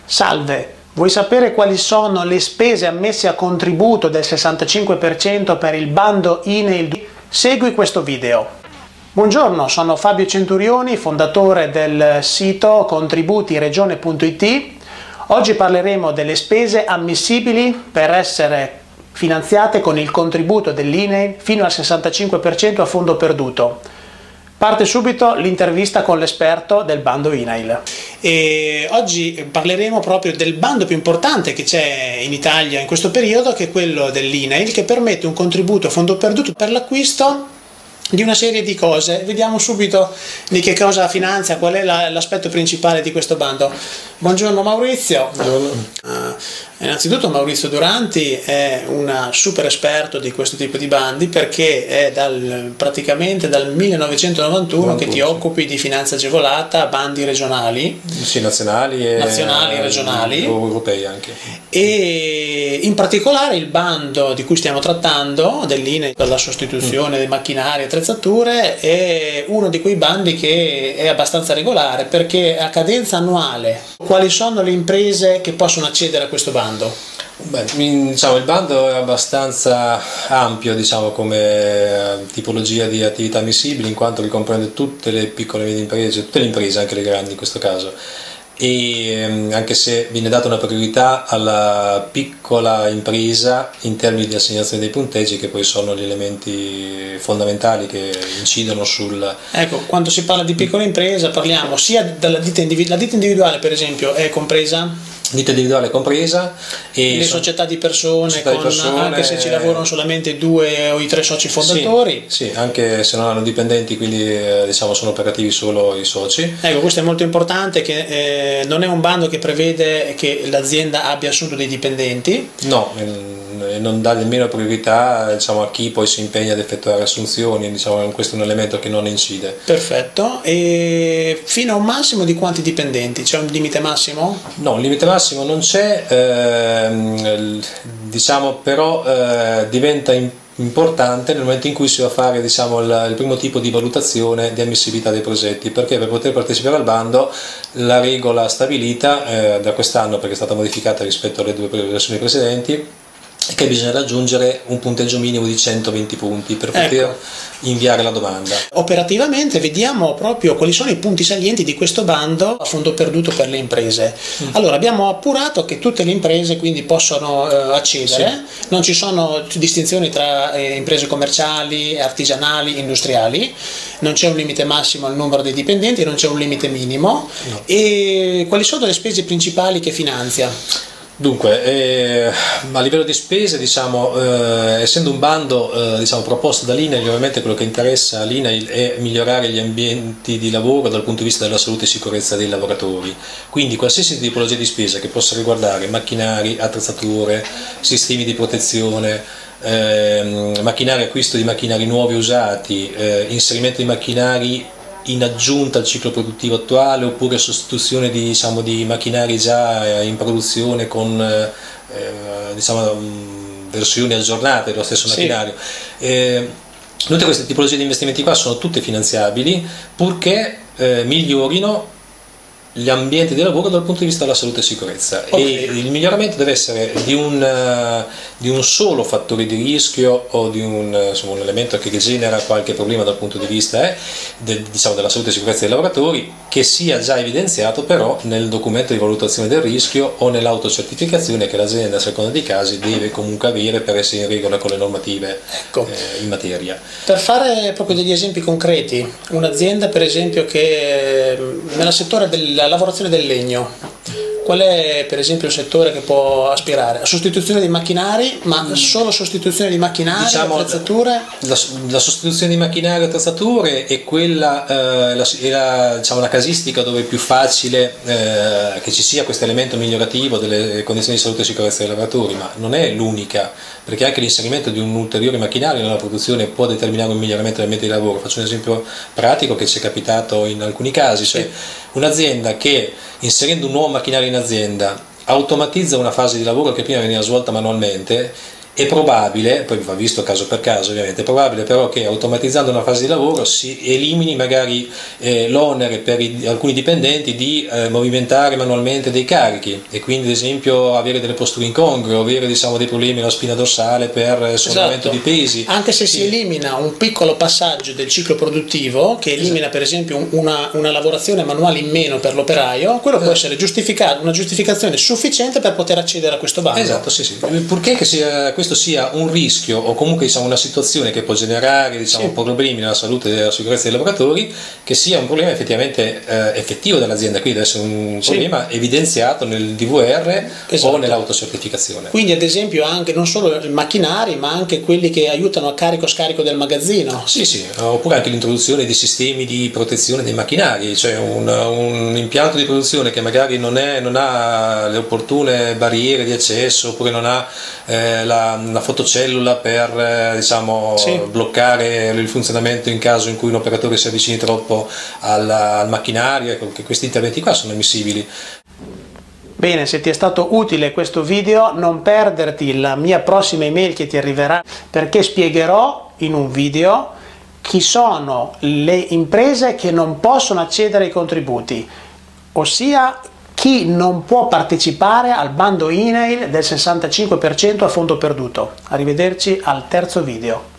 Salve, vuoi sapere quali sono le spese ammesse a contributo del 65% per il bando INAIL? Segui questo video. Buongiorno, sono Fabio Centurioni, fondatore del sito contributiregione.it. Oggi parleremo delle spese ammissibili per essere finanziate con il contributo dell'INAIL fino al 65% a fondo perduto. Parte subito l'intervista con l'esperto del bando INAIL. E oggi parleremo proprio del bando più importante che c'è in Italia in questo periodo, che è quello dell'INAIL, che permette un contributo a fondo perduto per l'acquisto di una serie di cose. Vediamo subito di che cosa finanzia, qual è l'aspetto principale di questo bando. Buongiorno Maurizio. Buongiorno. Innanzitutto Maurizio Duranti è un super esperto di questo tipo di bandi, perché è praticamente dal 1991 che ti occupi di finanza agevolata, bandi regionali. Sì, nazionali e regionali. Europei anche. E in particolare il bando di cui stiamo trattando, dell'INAIL per la sostituzione dei macchinari e attrezzature, è uno di quei bandi che è abbastanza regolare, perché a cadenza annuale. Quali sono le imprese che possono accedere a questo bando? Beh, diciamo, il bando è abbastanza ampio, diciamo, come tipologia di attività ammissibili, in quanto ricomprende tutte le piccole e medie imprese, tutte le imprese, anche le grandi in questo caso. E anche se viene data una priorità alla piccola impresa in termini di assegnazione dei punteggi, che poi sono gli elementi fondamentali che incidono sul... Ecco, quando si parla di piccola impresa parliamo sia della ditta individuale, la ditta individuale per esempio è compresa? Ditta individuale compresa, e le società di persone, anche se ci lavorano solamente 2 o i 3 soci fondatori. Sì, anche se non hanno dipendenti, quindi diciamo sono operativi solo i soci. Ecco, questo è molto importante, che non è un bando che prevede che l'azienda abbia assunto dei dipendenti. No, non dà nemmeno priorità, diciamo, a chi poi si impegna ad effettuare assunzioni, diciamo, questo è un elemento che non incide. Perfetto. E fino a un massimo di quanti dipendenti? C'è un limite massimo? No, un limite massimo non c'è, diciamo, però diventa importante nel momento in cui si va a fare, diciamo, il primo tipo di valutazione di ammissibilità dei progetti, perché per poter partecipare al bando la regola stabilita da quest'anno, perché è stata modificata rispetto alle 2 versioni precedenti, è che bisogna raggiungere un punteggio minimo di 120 punti per poter inviare la domanda. Operativamente vediamo proprio quali sono i punti salienti di questo bando a fondo perduto per le imprese. Allora, abbiamo appurato che tutte le imprese quindi possono accedere, sì. Non ci sono distinzioni tra imprese commerciali, artigianali, industriali, non c'è un limite massimo al numero dei dipendenti, non c'è un limite minimo. No. E quali sono le spese principali che finanzia? Dunque, a livello di spese, diciamo, essendo un bando diciamo, proposto dall'INAIL, ovviamente quello che interessa all'INAIL è migliorare gli ambienti di lavoro dal punto di vista della salute e sicurezza dei lavoratori, quindi qualsiasi tipologia di spesa che possa riguardare macchinari, attrezzature, sistemi di protezione, macchinari, acquisto di macchinari nuovi usati, inserimento di macchinari in aggiunta al ciclo produttivo attuale, oppure sostituzione di, diciamo, di macchinari già in produzione con diciamo, versioni aggiornate dello stesso macchinario. Tutte queste tipologie di investimenti qua sono tutte finanziabili, purché migliorino gli ambienti di lavoro dal punto di vista della salute e sicurezza. E il miglioramento deve essere di un solo fattore di rischio o di insomma, un elemento che genera qualche problema dal punto di vista diciamo, della salute e sicurezza dei lavoratori, che sia già evidenziato però nel documento di valutazione del rischio o nell'autocertificazione che l'azienda, a seconda dei casi, deve comunque avere per essere in regola con le normative in materia. Per fare proprio degli esempi concreti, un'azienda per esempio che nel settore della lavorazione del legno, qual è per esempio il settore che può aspirare? A sostituzione di macchinari, ma solo sostituzione di macchinari, diciamo, attrezzature? La sostituzione di macchinari e attrezzature è quella, diciamo, la casistica dove è più facile che ci sia questo elemento migliorativo delle condizioni di salute e sicurezza dei lavoratori, ma non è l'unica, perché anche l'inserimento di un ulteriore macchinario nella produzione può determinare un miglioramento del ambiente di lavoro. Faccio un esempio pratico che ci è capitato in alcuni casi, cioè un'azienda che inserendo un nuovo macchinario in azienda automatizza una fase di lavoro che prima veniva svolta manualmente È probabile, poi va visto caso per caso ovviamente, è probabile però che automatizzando una fase di lavoro si elimini magari l'onere per alcuni dipendenti di movimentare manualmente dei carichi e quindi ad esempio avere delle posture incongrue, avere diciamo dei problemi nella spina dorsale per sollevamento di pesi. Anche se si elimina un piccolo passaggio del ciclo produttivo che elimina per esempio una lavorazione manuale in meno per l'operaio, quello può essere giustificato, una giustificazione sufficiente per poter accedere a questo bando. Esatto, sì, purché che questo sia un rischio o comunque diciamo una situazione che può generare diciamo problemi nella salute e nella sicurezza dei lavoratori, che sia un problema effettivamente effettivo dell'azienda, quindi deve essere un problema evidenziato nel DVR o nell'autocertificazione. Quindi ad esempio anche non solo i macchinari ma anche quelli che aiutano a carico-scarico del magazzino. Sì, oppure anche l'introduzione di sistemi di protezione dei macchinari, cioè un impianto di produzione che magari non ha le opportune barriere di accesso oppure non ha la fotocellula per bloccare il funzionamento in caso in cui un operatore si avvicini troppo al macchinario, ecco, che questi interventi qua sono ammissibili. Bene, se ti è stato utile questo video non perderti la mia prossima email che ti arriverà, perché spiegherò in un video chi sono le imprese che non possono accedere ai contributi, ossia chi non può partecipare al bando INAIL del 65% a fondo perduto. Arrivederci al terzo video.